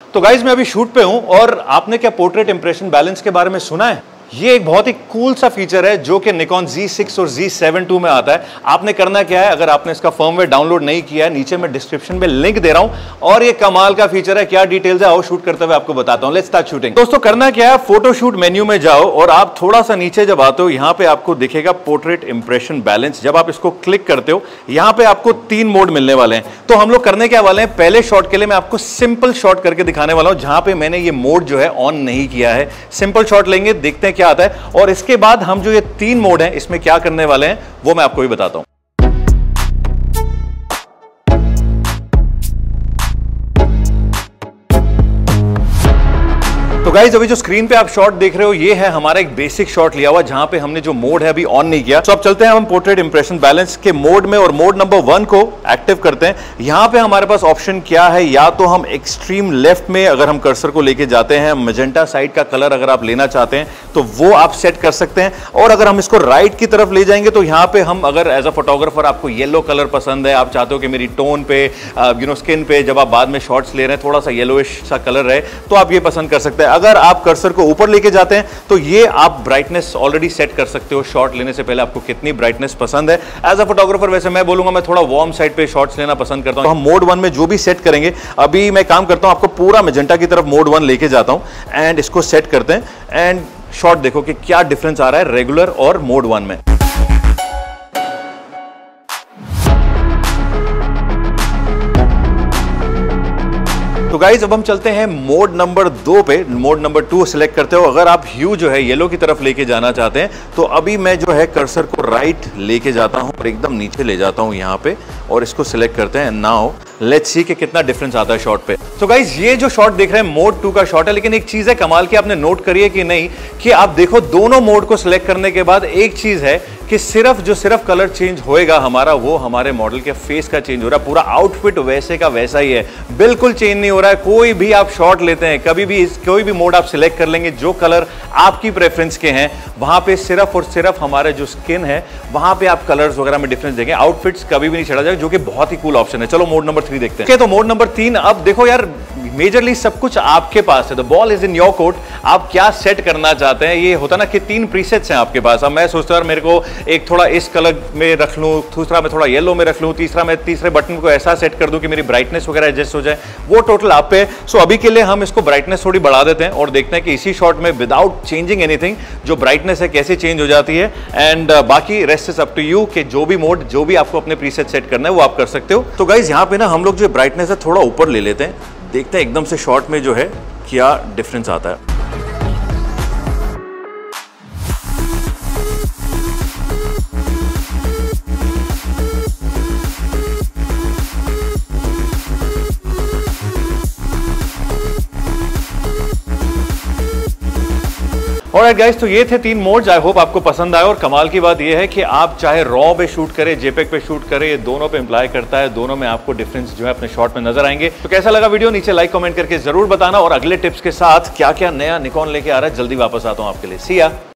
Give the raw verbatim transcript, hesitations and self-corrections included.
तो गाइज मैं अभी शूट पे हूं और आपने क्या पोर्ट्रेट इंप्रेशन बैलेंस के बारे में सुना है? ये एक बहुत ही कूल सा फीचर है जो कि निकॉन ज़ी सिक्स और ज़ी सेवन टू में आता है। आपने करना क्या है, अगर आपने इसका फर्मवेयर डाउनलोड नहीं किया है, नीचे मैं डिस्क्रिप्शन में लिंक दे रहा हूं और ये कमाल का फीचर है। क्या डिटेल्स है आओ शूट करते हुए आपको बताता हूं। Let's start shooting. दोस्तों करना क्या है, फोटोशूट मेन्यू में जाओ और आप थोड़ा सा नीचे जब आते हो यहां पे आपको दिखेगा पोर्ट्रेट इंप्रेशन बैलेंस। जब आप इसको क्लिक करते हो यहां पे आपको तीन मोड मिलने वाले हैं। तो हम लोग करने क्या वाले हैं, पहले शॉट के लिए मैं आपको सिंपल शॉट करके दिखाने वाला हूं जहां पे मैंने ये मोड जो है ऑन नहीं किया है। सिंपल शॉट लेंगे, देखते हैं क्या आता है और इसके बाद हम जो ये तीन मोड हैं इसमें क्या करने वाले हैं वो मैं आपको भी बताता हूं। तो गाइस अभी जो स्क्रीन पे आप शॉट देख रहे हो ये है हमारा एक बेसिक शॉट लिया हुआ जहां पे हमने जो मोड है अभी ऑन नहीं किया। तो अब चलते हैं हम पोर्ट्रेट इंप्रेशन बैलेंस के मोड में और मोड नंबर वन को एक्टिव करते हैं। यहां पे हमारे पास ऑप्शन क्या है, या तो हम एक्सट्रीम लेफ्ट में अगर हम कर्सर को लेके जाते हैं, मैजेंटा साइड का कलर अगर आप लेना चाहते हैं तो वो आप सेट कर सकते हैं, और अगर हम इसको राइट की तरफ ले जाएंगे तो यहां पे हम अगर एज अ फोटोग्राफर आपको येलो कलर पसंद है, आप चाहते हो कि मेरी टोन पे यू नो स्किन पे जब आप बाद में शॉट्स ले रहे हैं थोड़ा सा येलोइश सा कलर रहे, तो आप ये पसंद कर सकते हैं। अगर आप कर्सर को ऊपर लेके जाते हैं तो ये आप ब्राइटनेस ऑलरेडी सेट कर सकते हो शॉट लेने से पहले आपको कितनी ब्राइटनेस पसंद है। एज अ फोटोग्राफर वैसे मैं बोलूंगा मैं थोड़ा वार्म साइड पे शॉट्स लेना पसंद करता हूं। तो हम मोड वन में जो भी सेट करेंगे, अभी मैं काम करता हूं आपको पूरा मैजेंटा की तरफ मोड वन लेके जाता हूं एंड इसको सेट करते हैं एंड शॉट देखो कि क्या डिफरेंस आ रहा है रेगुलर और मोड वन में। तो गाइज अब हम चलते हैं मोड नंबर दो पे। मोड नंबर टू सिलेक्ट करते हो, अगर आप ह्यू जो है येलो की तरफ लेके जाना चाहते हैं तो अभी मैं जो है कर्सर को राइट लेके जाता हूं और एकदम नीचे ले जाता हूं यहां पे और इसको सिलेक्ट करते हैं। नाउ लेट्स सी कि कितना डिफरेंस आता है शॉट पे। तो गाइज ये जो शॉट देख रहे हैं मोड टू का शॉट है, लेकिन एक चीज है कमाल की, आपने नोट करी है कि नहीं कि आप देखो दोनों मोड को सिलेक्ट करने के बाद एक चीज है कि सिर्फ जो सिर्फ कलर चेंज होएगा हमारा वो हमारे मॉडल के फेस का चेंज हो रहा है। पूरा आउटफिट वैसे का वैसा ही है, बिल्कुल चेंज नहीं हो रहा है। कोई भी आप शॉट लेते हैं कभी भी इस कोई भी मोड आप सिलेक्ट कर लेंगे, जो कलर आपकी प्रेफरेंस के हैं वहां पे सिर्फ और सिर्फ हमारे जो स्किन है वहां पे आप कलर्स वगैरह में डिफरेंस देंगे, आउटफिट्स कभी भी नहीं छड़ा जाएगा, जो कि बहुत ही कूल ऑप्शन है। चलो मोड नंबर थ्री देखते हैं। तो मोड नंबर तीन, अब देखो यार मेजरली सब कुछ आपके पास है, the ball is in your court. आप क्या सेट करना चाहते हैं, ये होता ना कि तीन प्रीसेट्स हैं आपके पास। अब मैं सोचता हूं मेरे को एक थोड़ा इस कलर में रख लूं, दूसरा मैं थोड़ा येलो में रख लूं, तीसरा मैं तीसरे बटन को ऐसा सेट कर दूं कि मेरी ब्राइटनेस वगैरह एडजस्ट हो जाए, वो टोटल आप पे। सो अभी के लिए हम इसको ब्राइटनेस थोड़ी बढ़ा देते हैं और देखते हैं कि इसी शॉट में विदाउट चेंजिंग एनीथिंग जो ब्राइटनेस है कैसे चेंज हो जाती है। एंड uh, बाकी rest is up to you कि जो भी मोड जो भी आपको अपने प्रीसेट सेट करना है वो आप कर सकते हो। तो गाइज यहाँ पे ना हम लोग जो ब्राइटनेस है थोड़ा ऊपर ले लेते हैं, देखते हैं एकदम से शॉट में जो है क्या डिफरेंस आता है। ऑलराइट गाइस, तो ये थे तीन मोड्स। आई होप आपको पसंद आए और कमाल की बात ये है कि आप चाहे रॉ पे शूट करें, जेपेग पे शूट करें, ये दोनों पे इंप्लाई करता है, दोनों में आपको डिफरेंस जो है अपने शॉट में नजर आएंगे। तो कैसा लगा वीडियो नीचे लाइक कमेंट करके जरूर बताना और अगले टिप्स के साथ क्या क्या नया निकॉन लेके आ रहा है जल्दी वापस आता हूं आपके लिए। सी या।